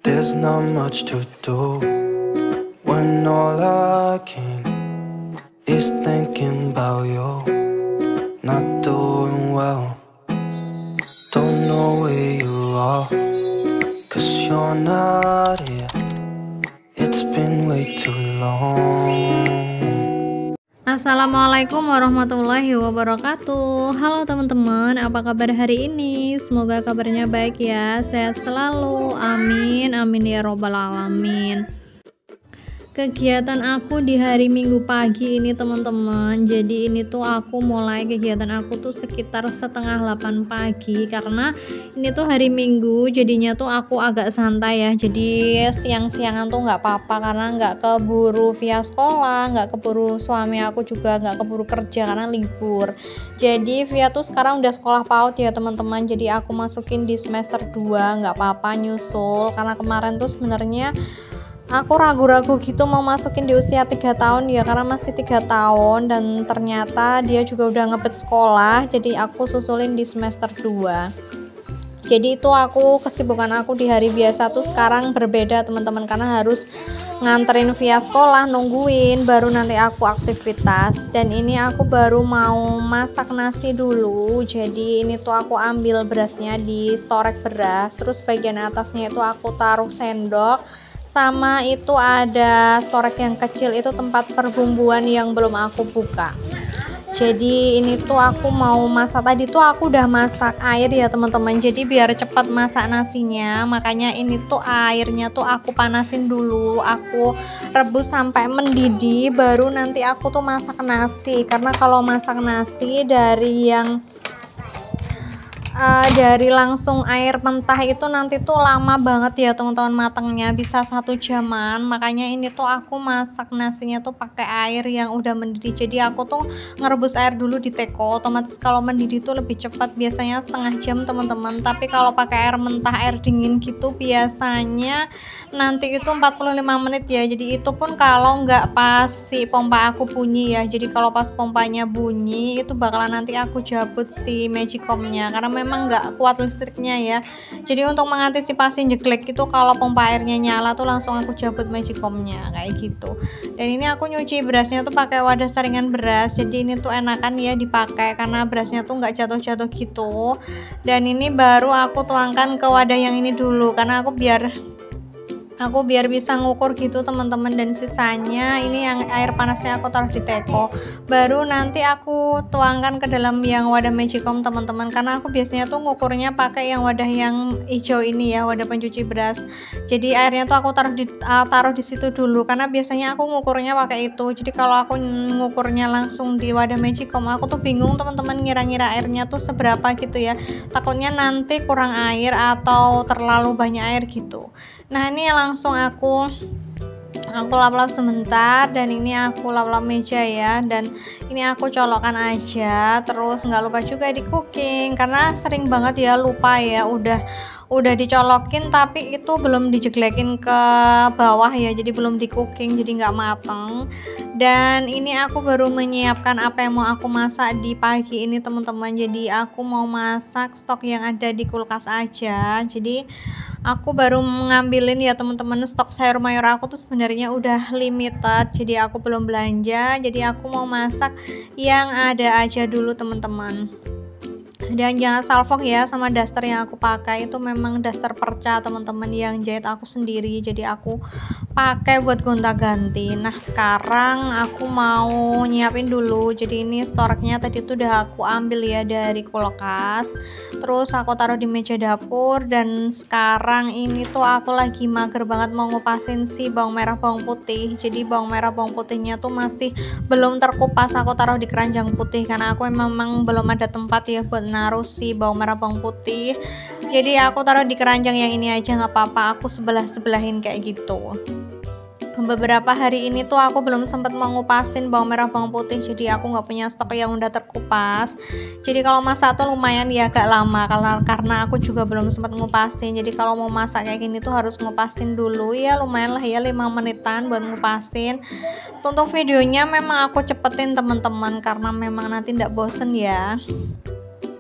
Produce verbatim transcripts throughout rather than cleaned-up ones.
There's not much to do when all I can is thinking about you. Not doing well, don't know where you are, cause you're not here. It's been way too long. Assalamualaikum warahmatullahi wabarakatuh. Halo teman-teman, apa kabar hari ini? Semoga kabarnya baik ya, sehat selalu, amin amin ya robbal alamin. Kegiatan aku di hari Minggu pagi ini teman-teman, jadi ini tuh aku mulai kegiatan aku tuh sekitar setengah delapan pagi, karena ini tuh hari Minggu jadinya tuh aku agak santai ya, jadi siang-siangan tuh nggak apa-apa karena nggak keburu via sekolah, nggak keburu suami aku juga nggak keburu kerja karena libur. Jadi via tuh sekarang udah sekolah PAUD ya teman-teman, jadi aku masukin di semester dua, nggak apa-apa nyusul, karena kemarin tuh sebenarnya aku ragu-ragu gitu mau masukin di usia tiga tahun ya, karena masih tiga tahun dan ternyata dia juga udah ngebet sekolah, jadi aku susulin di semester dua. Jadi itu aku kesibukan aku di hari biasa tuh sekarang berbeda teman-teman, karena harus nganterin via sekolah, nungguin baru nanti aku aktivitas. Dan ini aku baru mau masak nasi dulu, jadi ini tuh aku ambil berasnya di storek beras, terus bagian atasnya itu aku taruh sendok, sama itu ada storek yang kecil itu tempat perbumbuan yang belum aku buka. Jadi ini tuh aku mau masak, tadi tuh aku udah masak air ya teman-teman, jadi biar cepat masak nasinya, makanya ini tuh airnya tuh aku panasin dulu, aku rebus sampai mendidih baru nanti aku tuh masak nasi. Karena kalau masak nasi dari yang Uh, dari langsung air mentah itu nanti tuh lama banget ya teman-teman matangnya, bisa satu jaman. Makanya ini tuh aku masak nasinya tuh pakai air yang udah mendidih, jadi aku tuh ngerebus air dulu di teko, otomatis kalau mendidih tuh lebih cepat, biasanya setengah jam teman-teman. Tapi kalau pakai air mentah, air dingin gitu biasanya nanti itu empat puluh lima menit ya, jadi itu pun kalau nggak pas si pompa aku bunyi ya. Jadi kalau pas pompanya bunyi itu bakalan nanti aku jabut si magicomnya, karena memang emang nggak kuat listriknya ya. Jadi untuk mengantisipasi jeglek itu kalau pompa airnya nyala tuh langsung aku cabut magicomnya kayak gitu. Dan ini aku nyuci berasnya tuh pakai wadah saringan beras, jadi ini tuh enakan ya dipakai karena berasnya tuh nggak jatuh-jatuh gitu. Dan ini baru aku tuangkan ke wadah yang ini dulu, karena aku biar aku biar bisa ngukur gitu teman-teman. Dan sisanya ini yang air panasnya aku taruh di teko, baru nanti aku tuangkan ke dalam yang wadah magicom teman-teman, karena aku biasanya tuh ngukurnya pakai yang wadah yang hijau ini ya, wadah pencuci beras. Jadi airnya tuh aku taruh di uh, taruh di situ dulu, karena biasanya aku ngukurnya pakai itu. Jadi kalau aku ngukurnya langsung di wadah magicom, aku tuh bingung teman-teman ngira-ngira airnya tuh seberapa gitu ya, takutnya nanti kurang air atau terlalu banyak air gitu. Nah ini langsung aku aku lap-lap sebentar, dan ini aku lap-lap meja ya, dan ini aku colokkan aja. Terus nggak lupa juga di cooking, karena sering banget ya lupa ya, udah udah dicolokin tapi itu belum dijeglekin ke bawah ya, jadi belum di cooking, jadi nggak mateng. Dan ini aku baru menyiapkan apa yang mau aku masak di pagi ini teman-teman, jadi aku mau masak stok yang ada di kulkas aja. Jadi aku baru mengambilin ya teman-teman, stok sayur mayur aku tuh sebenarnya udah limited, jadi aku belum belanja, jadi aku mau masak yang ada aja dulu teman-teman. Dan jangan salfok ya, sama daster yang aku pakai itu memang daster perca teman-teman yang jahit aku sendiri, jadi aku pakai buat gonta-ganti. Nah sekarang aku mau nyiapin dulu, jadi ini storeknya tadi tuh udah aku ambil ya dari kulkas, terus aku taruh di meja dapur. Dan sekarang ini tuh aku lagi mager banget mau ngupasin si bawang merah bawang putih, jadi bawang merah bawang putihnya tuh masih belum terkupas, aku taruh di keranjang putih karena aku memang belum ada tempat ya buat naruh si bawang merah bawang putih, jadi aku taruh di keranjang yang ini aja, nggak apa-apa aku sebelah-sebelahin kayak gitu. Beberapa hari ini tuh aku belum sempat mengupasin bawang merah bawang putih, jadi aku nggak punya stok yang udah terkupas. Jadi kalau masak tuh lumayan ya agak lama, karena karena aku juga belum sempat ngupasin. Jadi kalau mau masak kayak gini tuh harus ngupasin dulu ya, lumayan lah ya lima menitan buat ngupasin. Untuk videonya memang aku cepetin teman-teman, karena memang nanti ndak bosen ya.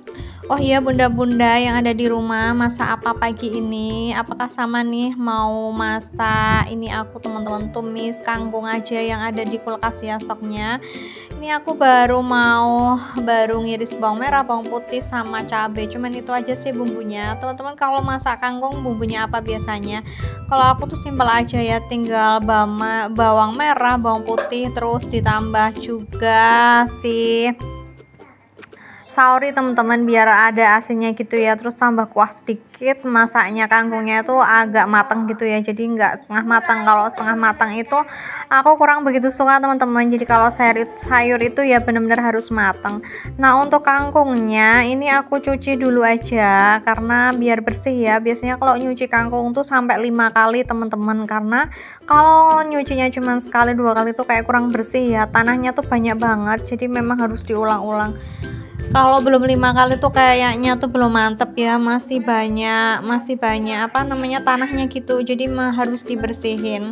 Oh iya bunda-bunda yang ada di rumah, masak apa pagi ini? Apakah sama nih mau masak ini aku teman-teman tumis kangkung aja yang ada di kulkas ya stoknya. Ini aku baru mau baru ngiris bawang merah, bawang putih sama cabai. Cuman itu aja sih bumbunya. Teman-teman kalau masak kangkung bumbunya apa biasanya? Kalau aku tuh simpel aja ya, tinggal bama, bawang merah, bawang putih terus ditambah juga sih sauri teman-teman biar ada asinnya gitu ya, terus tambah kuah sedikit. Masaknya kangkungnya itu agak matang gitu ya, jadi nggak setengah matang. Kalau setengah matang itu aku kurang begitu suka teman-teman, jadi kalau sayur, sayur itu ya benar-benar harus matang. Nah untuk kangkungnya ini aku cuci dulu aja karena biar bersih ya. Biasanya kalau nyuci kangkung tuh sampai lima kali teman-teman, karena kalau nyucinya cuma sekali dua kali tuh kayak kurang bersih ya, tanahnya tuh banyak banget, jadi memang harus diulang-ulang. Kalau belum lima kali tuh kayaknya tuh belum mantep ya, masih banyak masih banyak apa namanya tanahnya gitu, jadi mah harus dibersihin.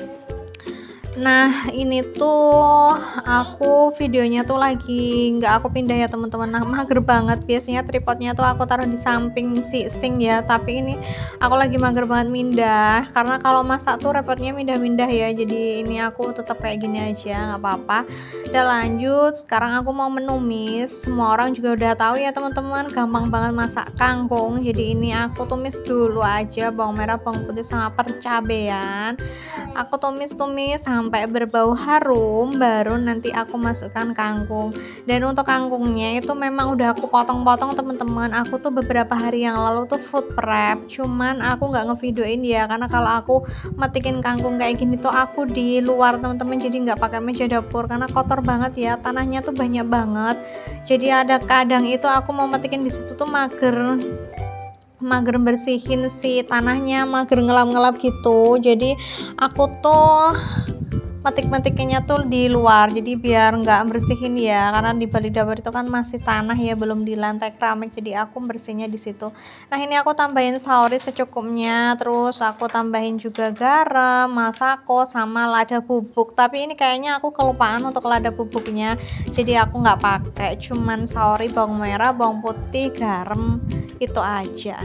Nah ini tuh aku videonya tuh lagi nggak aku pindah ya teman-teman. Nah mager banget, biasanya tripodnya tuh aku taruh di samping si sink ya, tapi ini aku lagi mager banget mindah karena kalau masak tuh repotnya mindah-mindah ya, jadi ini aku tetap kayak gini aja nggak apa-apa. Udah lanjut, sekarang aku mau menumis. Semua orang juga udah tahu ya teman-teman, gampang banget masak kangkung. Jadi ini aku tumis dulu aja bawang merah, bawang putih sama percabean. Aku tumis-tumis sampai berbau harum, baru nanti aku masukkan kangkung. Dan untuk kangkungnya itu memang udah aku potong-potong teman-teman. Aku tuh beberapa hari yang lalu tuh food prep, cuman aku nggak ngevideoin ya karena kalau aku metikin kangkung kayak gini tuh aku di luar teman-teman, jadi nggak pakai meja dapur karena kotor banget ya, tanahnya tuh banyak banget. Jadi ada kadang itu aku mau metikin di situ tuh mager mager bersihin si tanahnya, mager ngelap-ngelap gitu. Jadi aku tuh metik-metikinnya tuh di luar, jadi biar nggak bersihin ya, karena di balik dapur itu kan masih tanah ya, belum di lantai keramik, jadi aku bersihnya di situ. Nah ini aku tambahin sauri secukupnya, terus aku tambahin juga garam, masako sama lada bubuk, tapi ini kayaknya aku kelupaan untuk lada bubuknya, jadi aku nggak pakai, cuman sauri, bawang merah, bawang putih, garam, itu aja.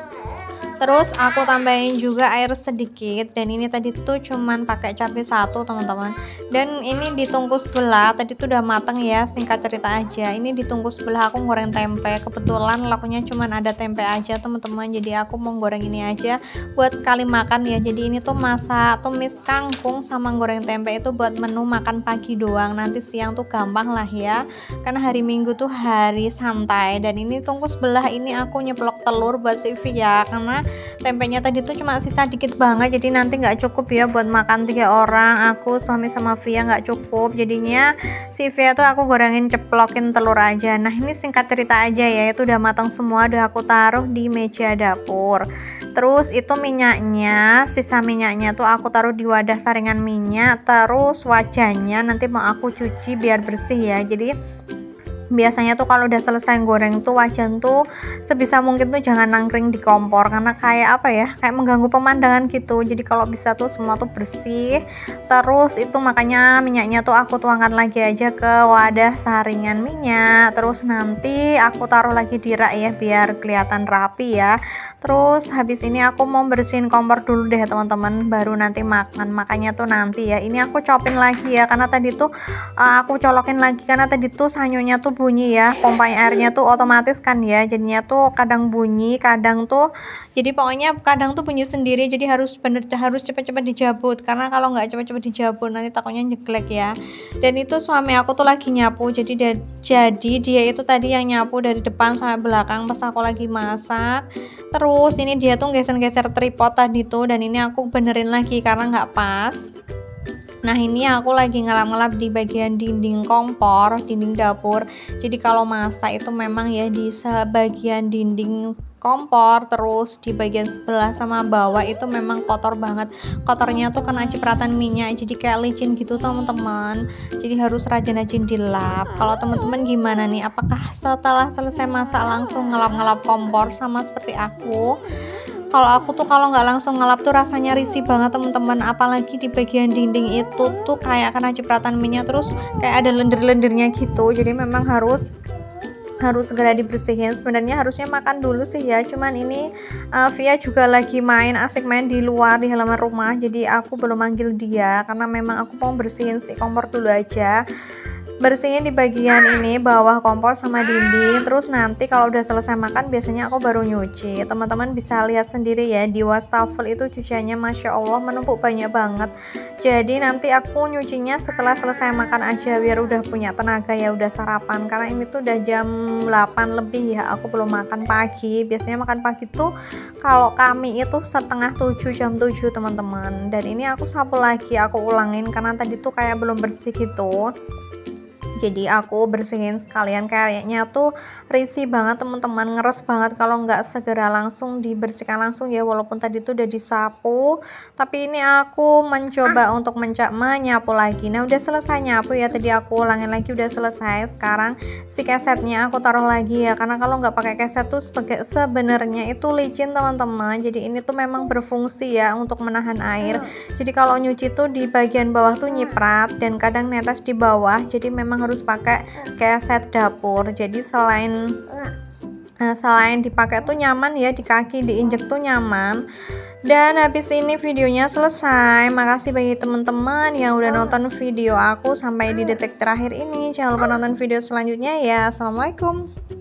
Terus aku tambahin juga air sedikit, dan ini tadi tuh cuman pakai cabai satu teman-teman. Dan ini ditunggu sebelah, tadi tuh udah mateng ya, singkat cerita aja. Ini ditunggu sebelah aku goreng tempe. Kebetulan lauknya cuman ada tempe aja teman-teman, jadi aku mau goreng ini aja buat sekali makan ya. Jadi ini tuh masak tumis kangkung sama goreng tempe itu buat menu makan pagi doang. Nanti siang tuh gampang lah ya, karena hari Minggu tuh hari santai. Dan ini tunggu sebelah ini aku nyeplok telur buat si V ya, karena tempenya tadi tuh cuma sisa dikit banget, jadi nanti nggak cukup ya buat makan tiga orang, aku suami sama Via nggak cukup, jadinya si Via tuh aku gorengin ceplokin telur aja. Nah ini singkat cerita aja ya, itu udah matang semua, udah aku taruh di meja dapur. Terus itu minyaknya, sisa minyaknya tuh aku taruh di wadah saringan minyak. Terus wajahnya nanti mau aku cuci biar bersih ya. Jadi biasanya tuh kalau udah selesai goreng tuh wajan tuh sebisa mungkin tuh jangan nangkring di kompor, karena kayak apa ya, kayak mengganggu pemandangan gitu. Jadi kalau bisa tuh semua tuh bersih. Terus itu makanya minyaknya tuh aku tuangkan lagi aja ke wadah saringan minyak. Terus nanti aku taruh lagi di rak ya biar kelihatan rapi ya. Terus habis ini aku mau bersihin kompor dulu deh teman-teman, baru nanti makan. Makanya tuh nanti ya ini aku copin lagi ya, karena tadi tuh uh, aku colokin lagi karena tadi tuh sanyonya tuh bunyi ya, pompa airnya tuh otomatis kan ya, jadinya tuh kadang bunyi kadang tuh, jadi pokoknya kadang tuh bunyi sendiri, jadi harus bener harus cepet-cepet dijabut, karena kalau nggak cepet-cepet dijabut nanti takutnya nyeglek ya. Dan itu suami aku tuh lagi nyapu, jadi dia, jadi dia itu tadi yang nyapu dari depan sampai belakang pas aku lagi masak. Terus ini dia tuh geser-geser tripod tadi tuh, dan ini aku benerin lagi karena nggak pas. Nah ini aku lagi ngelap-ngelap di bagian dinding kompor, dinding dapur. Jadi kalau masak itu memang ya di sebagian dinding kompor, terus di bagian sebelah sama bawah itu memang kotor banget. Kotornya tuh kena cipratan minyak, jadi kayak licin gitu teman-teman. Jadi harus rajin-rajin dilap. Kalau teman-teman gimana nih? Apakah setelah selesai masak langsung ngelap-ngelap kompor sama seperti aku? Kalau aku tuh kalau nggak langsung ngelap tuh rasanya risih banget teman-teman, apalagi di bagian dinding itu tuh kayak kena cipratan minyak, terus kayak ada lendir-lendirnya gitu. Jadi memang harus harus segera dibersihin. Sebenarnya harusnya makan dulu sih ya, cuman ini uh, Via juga lagi main, asik main di luar di halaman rumah, jadi aku belum manggil dia karena memang aku mau bersihin si kompor dulu aja. Bersihin di bagian ini bawah kompor sama dinding, terus nanti kalau udah selesai makan biasanya aku baru nyuci. Teman-teman bisa lihat sendiri ya, di wastafel itu cuciannya Masya Allah menumpuk banyak banget. Jadi nanti aku nyucinya setelah selesai makan aja biar udah punya tenaga ya, udah sarapan karena ini tuh udah jam delapan lebih ya, aku belum makan pagi. Biasanya makan pagi tuh kalau kami itu setengah tujuh, jam tujuh teman-teman. Dan ini aku sapu lagi, aku ulangin karena tadi tuh kayak belum bersih gitu. Jadi aku bersihin sekalian, kayaknya tuh risih banget teman-teman, ngeres banget kalau nggak segera langsung dibersihkan langsung ya, walaupun tadi tuh udah disapu, tapi ini aku mencoba untuk mencak menyapu lagi. Nah udah selesai nyapu ya, tadi aku ulangin lagi udah selesai. Sekarang si kesetnya aku taruh lagi ya, karena kalau nggak pakai keset tuh sebagai sebenarnya itu licin teman-teman. Jadi ini tuh memang berfungsi ya untuk menahan air. Jadi kalau nyuci tuh di bagian bawah tuh nyiprat dan kadang netes di bawah, jadi memang harus harus pakai keset dapur. Jadi selain uh, selain dipakai tuh nyaman ya, di kaki diinjek tuh nyaman. Dan habis ini videonya selesai. Makasih bagi teman-teman yang udah nonton video aku sampai di detik terakhir ini. Jangan lupa nonton video selanjutnya ya. Assalamualaikum.